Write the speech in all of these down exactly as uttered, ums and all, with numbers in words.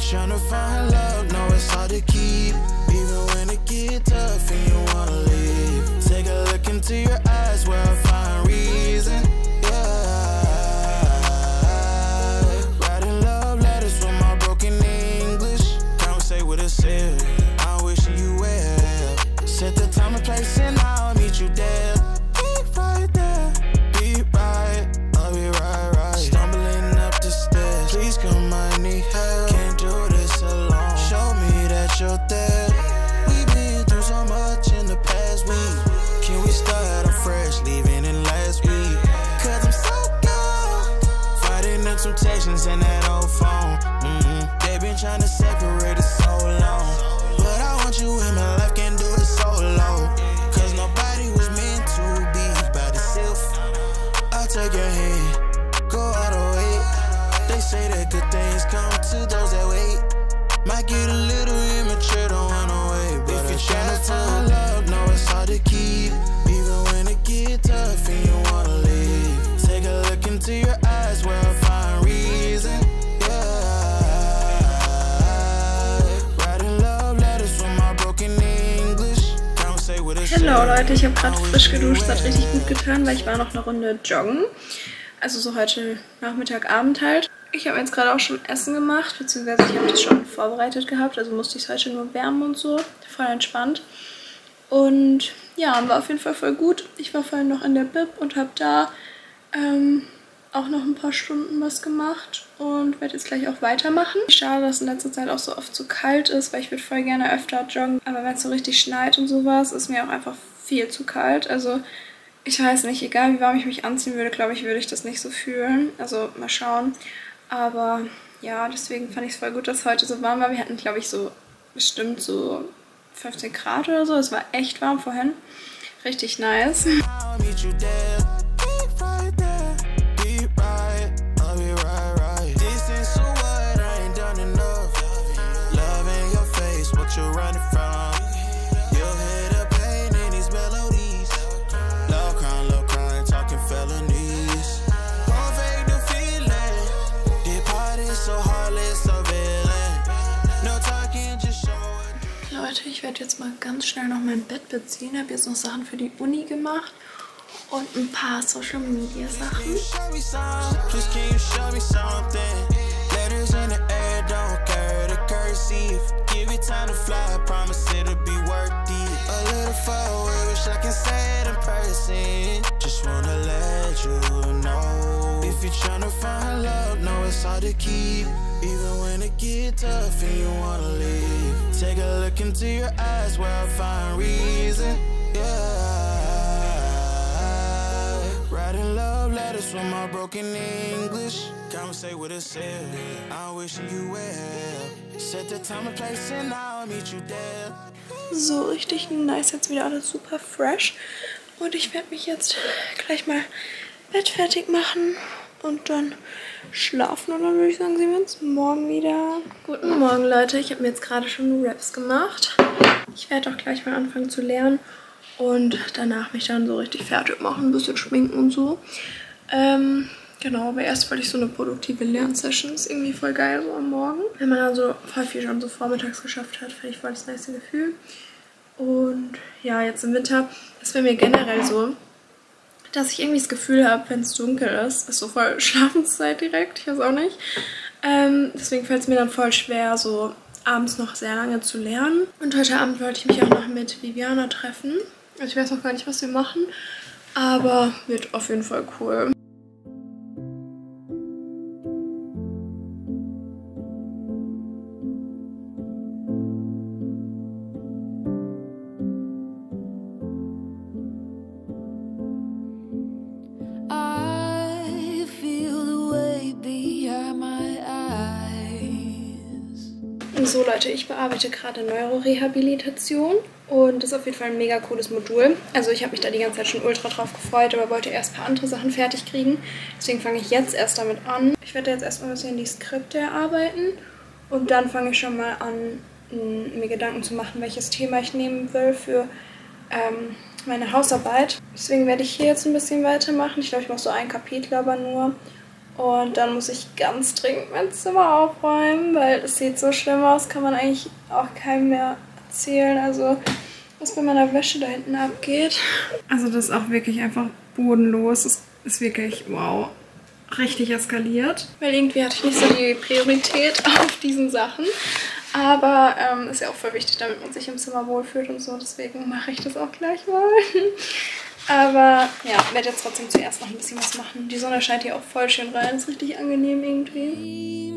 tryna find love, know it's hard to keep. Even when it get tough and you wanna leave. Take a look into your eyes where I find reason. Yeah. Writing love letters with my broken English. Conversate with a sip. I'm wishing you well. Set the time and place and I'll meet you there. Be right there. Be right. I'll be right, right. Stumbling up the stairs. Please come, I need help. Can't do this alone. Show me that you're there. We've been through so much in the past week. Can we start afresh, leaving in last week? Cause I'm so good. Fighting the temptations in that old phone. Mm-hmm. They've been trying to separate us so long. But I want you in my life, can't do it solo. Cause nobody was meant to be by themselves. I'll take your hand, go all the way. They say that good things come to those that wait. Might get a little immature, don't wanna wait. But if you're trying to find love, know it's hard to keep. Even when it get tough and you wanna leave. Take a look into your eyes where I find reason. Yeah. Writing love letters from my broken English. Conversate with a Hallo Leute, ich habe gerade frisch geduscht, das hat richtig gut getan, weil ich war noch eine Runde joggen. Also so heute Nachmittag, Abend halt. Ich habe jetzt gerade auch schon Essen gemacht, beziehungsweise ich habe das schon vorbereitet gehabt, also musste ich es heute nur wärmen und so. Voll entspannt. Und ja, war auf jeden Fall voll gut. Ich war vorhin noch in der Bib und habe da ähm, auch noch ein paar Stunden was gemacht und werde jetzt gleich auch weitermachen. Schade, dass in letzter Zeit auch so oft so kalt ist, weil ich würde voll gerne öfter joggen. Aber wenn es so richtig schneit und sowas, ist mir auch einfach viel zu kalt. Also ich weiß nicht, egal wie warm ich mich anziehen würde, glaube ich, würde ich das nicht so fühlen. Also mal schauen. Aber ja, deswegen fand ich es voll gut, dass heute so warm war. Wir hatten, glaube ich, so bestimmt so fünfzehn Grad oder so. Es war echt warm vorhin. Richtig nice. Leute, ich werde jetzt mal ganz schnell noch mein Bett beziehen. Ich habe jetzt noch Sachen für die Uni gemacht und ein paar Social Media Sachen. If you're trying to find love, know it's hard to keep. Even when it get tough and you wanna leave. Take a look into your eyes where I find reason. Yeah. Writing love letters from my broken English. Conversate with a sip. I'm wishing you well. Set the time and place and I'll meet you there. So richtig nice, jetzt wieder alles super fresh. Und ich werde mich jetzt gleich mal Bett fertig machen und dann schlafen. Und dann würde ich sagen, sehen wir uns morgen wieder. Guten Morgen, Leute. Ich habe mir jetzt gerade schon Raps gemacht. Ich werde auch gleich mal anfangen zu lernen und danach mich dann so richtig fertig machen, ein bisschen schminken und so. Ähm, genau, aber erst wollte ich so eine produktive Lernsession. Ist irgendwie voll geil so am Morgen. Wenn man dann so voll viel schon so vormittags geschafft hat, finde ich voll das nice Gefühl. Und ja, jetzt im Winter ist bei mir generell so, dass ich irgendwie das Gefühl habe, wenn es dunkel ist, ist so voll Schlafenszeit direkt, ich weiß auch nicht. Ähm, deswegen fällt es mir dann voll schwer, so abends noch sehr lange zu lernen. Und heute Abend wollte ich mich auch noch mit Viviana treffen. Also ich weiß noch gar nicht, was wir machen, aber wird auf jeden Fall cool. So Leute, ich bearbeite gerade Neurorehabilitation und das ist auf jeden Fall ein mega cooles Modul. Also ich habe mich da die ganze Zeit schon ultra drauf gefreut, aber wollte erst ein paar andere Sachen fertig kriegen. Deswegen fange ich jetzt erst damit an. Ich werde jetzt erstmal ein bisschen die Skripte erarbeiten und dann fange ich schon mal an, mir Gedanken zu machen, welches Thema ich nehmen will für ähm, meine Hausarbeit. Deswegen werde ich hier jetzt ein bisschen weitermachen. Ich glaube, ich mache so ein Kapitel aber nur. Und dann muss ich ganz dringend mein Zimmer aufräumen, weil es sieht so schlimm aus, kann man eigentlich auch keinem mehr erzählen. Also was bei meiner Wäsche da hinten abgeht. Also das ist auch wirklich einfach bodenlos. Es ist wirklich, wow, richtig eskaliert. Weil irgendwie hatte ich nicht so die Priorität auf diesen Sachen. Aber ähm, ist ja auch voll wichtig, damit man sich im Zimmer wohlfühlt und so. Deswegen mache ich das auch gleich mal. Aber ja, werde jetzt trotzdem zuerst noch ein bisschen was machen. Die Sonne scheint hier auch voll schön rein. Ist richtig angenehm irgendwie.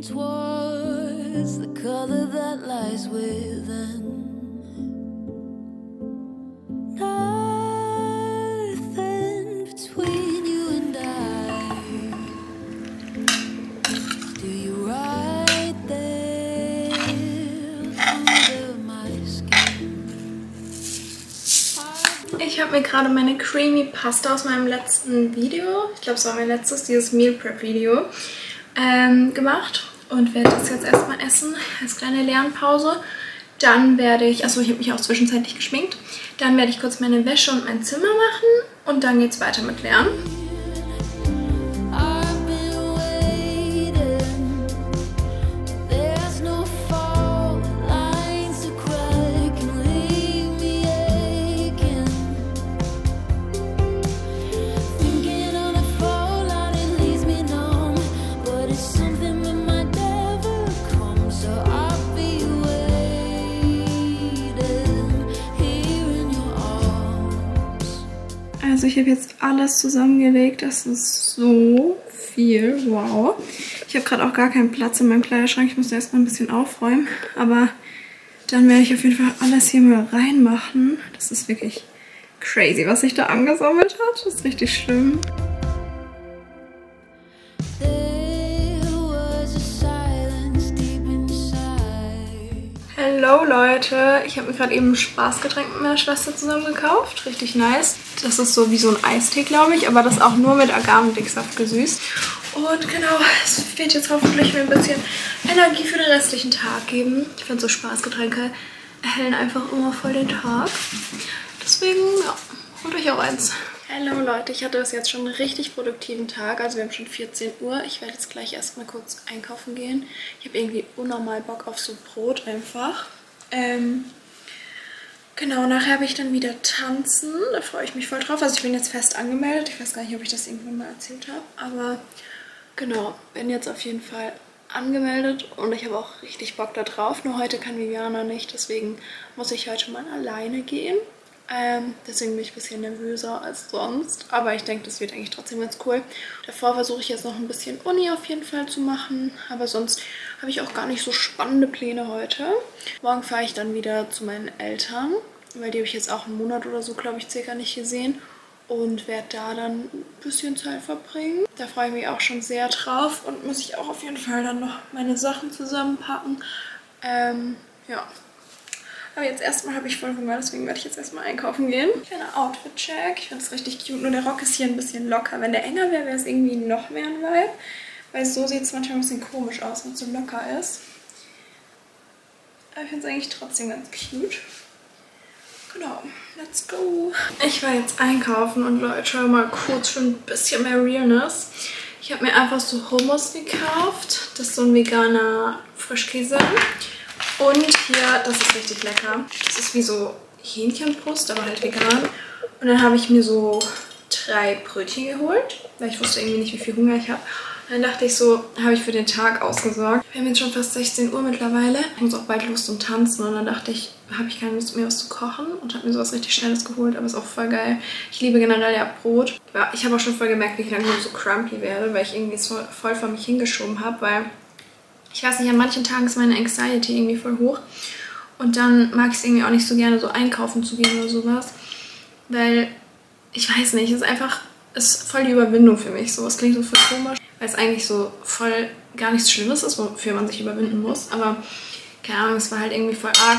Ich habe mir gerade meine Creamy Pasta aus meinem letzten Video, ich glaube es war mein letztes, dieses Meal Prep Video, ähm, gemacht und werde das jetzt erstmal essen als kleine Lernpause. Dann werde ich, achso, ich habe mich auch zwischenzeitlich geschminkt, dann werde ich kurz meine Wäsche und mein Zimmer machen und dann geht es weiter mit Lernen. Also ich habe jetzt alles zusammengelegt, das ist so viel, wow. Ich habe gerade auch gar keinen Platz in meinem Kleiderschrank, ich muss da erstmal ein bisschen aufräumen, aber dann werde ich auf jeden Fall alles hier mal reinmachen. Das ist wirklich crazy, was sich da angesammelt hat, das ist richtig schlimm. Hallo Leute, ich habe mir gerade eben ein Spaßgetränk mit meiner Schwester zusammen gekauft. Richtig nice. Das ist so wie so ein Eistee, glaube ich, aber das auch nur mit Agavendicksaft gesüßt. Und genau, es wird jetzt hoffentlich mir ein bisschen Energie für den restlichen Tag geben. Ich finde so Spaßgetränke erhellen einfach immer voll den Tag. Deswegen, ja, holt euch auch eins. Hallo Leute, ich hatte das jetzt schon einen richtig produktiven Tag. Also wir haben schon vierzehn Uhr. Ich werde jetzt gleich erstmal kurz einkaufen gehen. Ich habe irgendwie unnormal Bock auf so Brot einfach. Ähm, genau, nachher habe ich dann wieder tanzen. Da freue ich mich voll drauf. Also ich bin jetzt fest angemeldet. Ich weiß gar nicht, ob ich das irgendwann mal erzählt habe. Aber genau, bin jetzt auf jeden Fall angemeldet und ich habe auch richtig Bock da drauf. Nur heute kann Viviana nicht, deswegen muss ich heute mal alleine gehen. Ähm, deswegen bin ich ein bisschen nervöser als sonst, aber ich denke, das wird eigentlich trotzdem ganz cool. Davor versuche ich jetzt noch ein bisschen Uni auf jeden Fall zu machen, aber sonst habe ich auch gar nicht so spannende Pläne heute. Morgen fahre ich dann wieder zu meinen Eltern, weil die habe ich jetzt auch einen Monat oder so, glaube ich, circa nicht gesehen und werde da dann ein bisschen Zeit verbringen. Da freue ich mich auch schon sehr drauf und muss ich auch auf jeden Fall dann noch meine Sachen zusammenpacken. Ähm, ja. Aber jetzt erstmal habe ich voll Hunger, deswegen werde ich jetzt erstmal einkaufen gehen. Kleiner Outfit-Check. Ich finde es richtig cute. Nur der Rock ist hier ein bisschen locker. Wenn der enger wäre, wäre es irgendwie noch mehr ein Vibe. Weil so sieht es manchmal ein bisschen komisch aus, wenn es so locker ist. Aber ich finde es eigentlich trotzdem ganz cute. Genau, let's go. Ich war jetzt einkaufen und Leute, mal kurz für ein bisschen mehr Realness. Ich habe mir einfach so Hummus gekauft. Das ist so ein veganer Frischkäse. Und hier, das ist richtig lecker. Das ist wie so Hähnchenbrust, aber halt vegan. Und dann habe ich mir so drei Brötchen geholt, weil ich wusste irgendwie nicht, wie viel Hunger ich habe. Und dann dachte ich so, habe ich für den Tag ausgesorgt. Wir haben jetzt schon fast sechzehn Uhr mittlerweile. Ich muss auch bald Lust zum Tanzen. Und dann dachte ich, habe ich keine Lust mehr was zu kochen. Und habe mir sowas richtig Schnelles geholt, aber ist auch voll geil. Ich liebe generell ja Brot. Ja, ich habe auch schon voll gemerkt, wie ich langsam so crumpy werde, weil ich irgendwie so voll vor mich hingeschoben habe, weil ich weiß nicht, an manchen Tagen ist meine Anxiety irgendwie voll hoch. Und dann mag ich es irgendwie auch nicht so gerne, so einkaufen zu gehen oder sowas. Weil, ich weiß nicht, es ist einfach, es ist voll die Überwindung für mich. So, es klingt so voll komisch, weil es eigentlich so voll gar nichts Schlimmes ist, wofür man sich überwinden muss. Aber, keine Ahnung, es war halt irgendwie voll arg.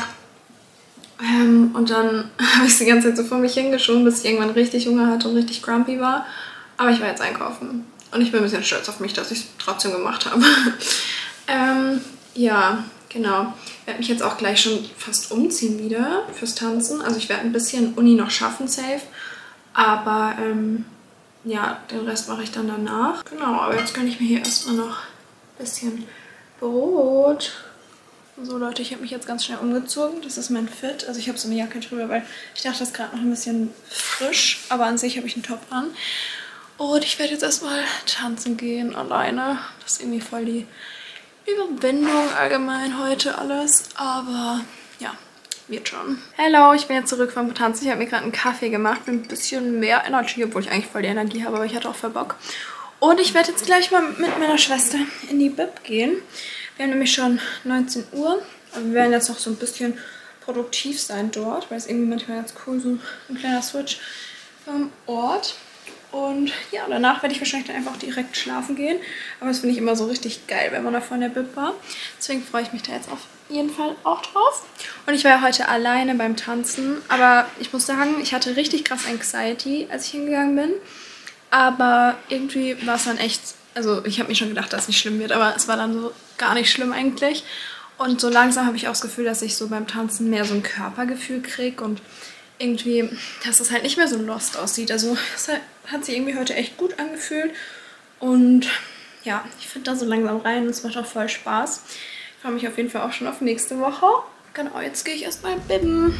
Ähm, und dann habe ich es die ganze Zeit so vor mich hingeschoben, bis ich irgendwann richtig Hunger hatte und richtig grumpy war. Aber ich war jetzt einkaufen. Und ich bin ein bisschen stolz auf mich, dass ich es trotzdem gemacht habe. Ähm, ja, genau. Ich werde mich jetzt auch gleich schon fast umziehen wieder fürs Tanzen. Also ich werde ein bisschen Uni noch schaffen, safe. Aber, ähm, ja, den Rest mache ich dann danach. Genau, aber jetzt gönne ich mir hier erstmal noch ein bisschen Brot. So Leute, ich habe mich jetzt ganz schnell umgezogen. Das ist mein Fit. Also ich habe so eine Jacke drüber, weil ich dachte, das ist gerade noch ein bisschen frisch. Aber an sich habe ich einen Top an. Und ich werde jetzt erstmal tanzen gehen alleine. Das ist irgendwie voll die Überwindung allgemein heute alles. Aber ja, wird schon. Hallo, ich bin jetzt zurück vom Tanzen. Ich habe mir gerade einen Kaffee gemacht mit ein bisschen mehr Energy, obwohl ich eigentlich voll die Energie habe, aber ich hatte auch voll Bock. Und ich werde jetzt gleich mal mit meiner Schwester in die Bib gehen. Wir haben nämlich schon neunzehn Uhr. Aber wir werden jetzt noch so ein bisschen produktiv sein dort, weil es irgendwie manchmal ganz cool so ein kleiner Switch vom Ort. Und ja, danach werde ich wahrscheinlich dann einfach direkt schlafen gehen. Aber das finde ich immer so richtig geil, wenn man da vor der Bib war. Deswegen freue ich mich da jetzt auf jeden Fall auch drauf. Und ich war ja heute alleine beim Tanzen. Aber ich muss sagen, ich hatte richtig krass Anxiety, als ich hingegangen bin. Aber irgendwie war es dann echt, also ich habe mir schon gedacht, dass es nicht schlimm wird, aber es war dann so gar nicht schlimm eigentlich. Und so langsam habe ich auch das Gefühl, dass ich so beim Tanzen mehr so ein Körpergefühl kriege und irgendwie, dass es halt nicht mehr so lost aussieht. Also es hat, hat sich irgendwie heute echt gut angefühlt und ja, ich finde da so langsam rein und es macht auch voll Spaß. Ich freue mich auf jeden Fall auch schon auf nächste Woche. Genau, jetzt gehe ich erstmal bibben.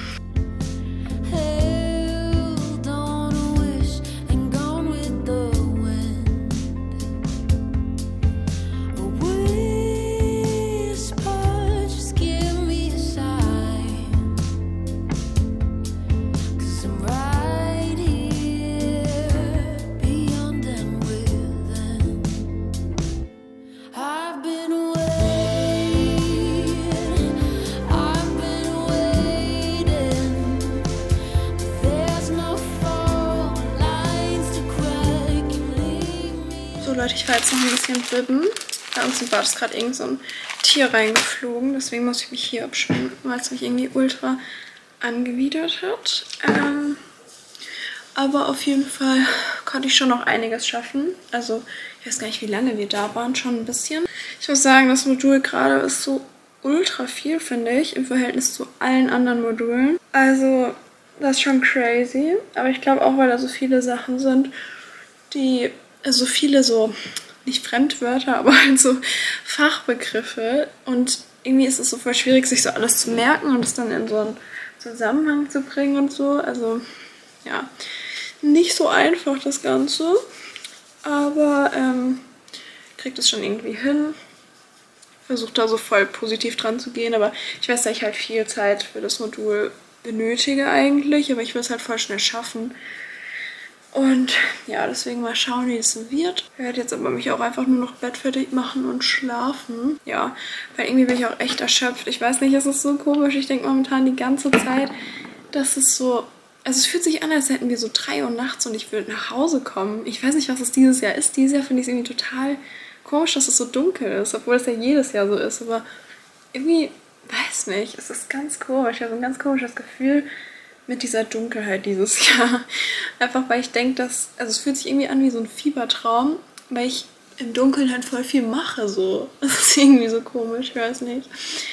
Leute, ich war jetzt noch ein bisschen bibben. Bei uns im Bad ist gerade irgend so ein Tier reingeflogen. Deswegen muss ich mich hier abschwimmen, weil es mich irgendwie ultra angewidert hat. Ähm, aber auf jeden Fall konnte ich schon noch einiges schaffen. Also ich weiß gar nicht, wie lange wir da waren. Schon ein bisschen. Ich muss sagen, das Modul gerade ist so ultra viel, finde ich, im Verhältnis zu allen anderen Modulen. Also das ist schon crazy. Aber ich glaube auch, weil da so viele Sachen sind, die... so viele so, nicht Fremdwörter, aber halt so Fachbegriffe. Und irgendwie ist es so voll schwierig, sich so alles zu merken und es dann in so einen Zusammenhang zu bringen und so. Also, ja, nicht so einfach das Ganze. Aber, ähm, kriegt es schon irgendwie hin. Versucht da so voll positiv dran zu gehen. Aber ich weiß, dass ich halt viel Zeit für das Modul benötige eigentlich. Aber ich will es halt voll schnell schaffen. Und ja, deswegen mal schauen, wie es so wird. Ich werde jetzt aber mich auch einfach nur noch bettfertig machen und schlafen. Ja, weil irgendwie bin ich auch echt erschöpft. Ich weiß nicht, es ist so komisch. Ich denke momentan die ganze Zeit, dass es so... Also es fühlt sich an, als hätten wir so drei Uhr nachts und ich würde nach Hause kommen. Ich weiß nicht, was es dieses Jahr ist. Dieses Jahr finde ich es irgendwie total komisch, dass es so dunkel ist. Obwohl es ja jedes Jahr so ist. Aber irgendwie, weiß nicht, es ist ganz komisch. Ich habe so ein ganz komisches Gefühl... mit dieser Dunkelheit dieses Jahr. Einfach, weil ich denke, dass... Also es fühlt sich irgendwie an wie so ein Fiebertraum, weil ich im Dunkeln halt voll viel mache, so. Das ist irgendwie so komisch, ich weiß nicht.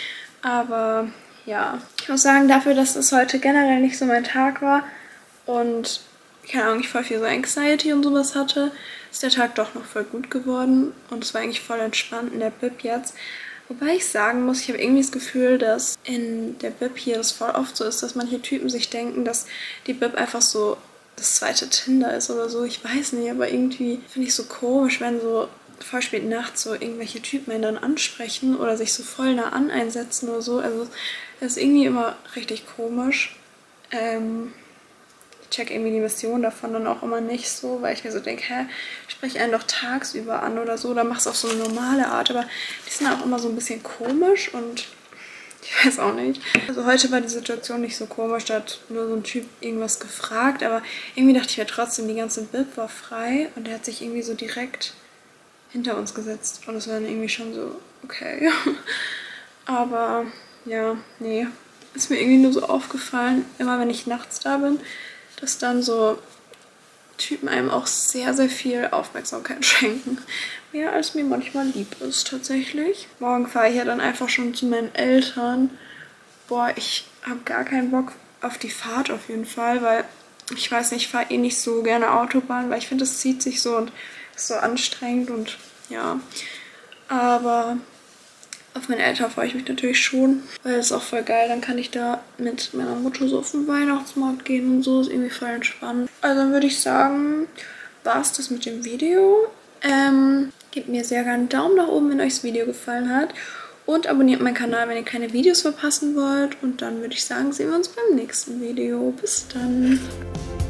Aber ja, ich muss sagen, dafür, dass es heute generell nicht so mein Tag war und, keine Ahnung, ich voll viel so Anxiety und sowas hatte, ist der Tag doch noch voll gut geworden und es war eigentlich voll entspannt in der Bib jetzt. Wobei ich sagen muss, ich habe irgendwie das Gefühl, dass in der Bib hier das voll oft so ist, dass manche Typen sich denken, dass die Bib einfach so das zweite Tinder ist oder so. Ich weiß nicht, aber irgendwie finde ich es so komisch, wenn so voll spät nachts so irgendwelche Typen einen dann ansprechen oder sich so voll nah an einsetzen oder so. Also das ist irgendwie immer richtig komisch. Ähm... Ich check irgendwie die Mission davon dann auch immer nicht so, weil ich mir so denke, hä, sprich einen doch tagsüber an oder so, oder mach's auf so eine normale Art, aber die sind auch immer so ein bisschen komisch und ich weiß auch nicht. Also heute war die Situation nicht so komisch, da hat nur so ein Typ irgendwas gefragt, aber irgendwie dachte ich mir trotzdem, die ganze Bib war frei und der hat sich irgendwie so direkt hinter uns gesetzt und es war dann irgendwie schon so, okay. Aber ja, nee, ist mir irgendwie nur so aufgefallen, immer wenn ich nachts da bin, dass dann so Typen einem auch sehr, sehr viel Aufmerksamkeit schenken. Mehr als mir manchmal lieb ist, tatsächlich. Morgen fahre ich ja dann einfach schon zu meinen Eltern. Boah, ich habe gar keinen Bock auf die Fahrt auf jeden Fall, weil ich weiß nicht, ich fahre eh nicht so gerne Autobahn, weil ich finde, das zieht sich so und ist so anstrengend und ja. Aber auf meine Eltern freue ich mich natürlich schon, weil das ist auch voll geil. Dann kann ich da mit meiner Mutter so auf den Weihnachtsmarkt gehen und so. Ist irgendwie voll entspannt. Also dann würde ich sagen, war es das mit dem Video. Ähm, gebt mir sehr gerne einen Daumen nach oben, wenn euch das Video gefallen hat. Und abonniert meinen Kanal, wenn ihr keine Videos verpassen wollt. Und dann würde ich sagen, sehen wir uns beim nächsten Video. Bis dann.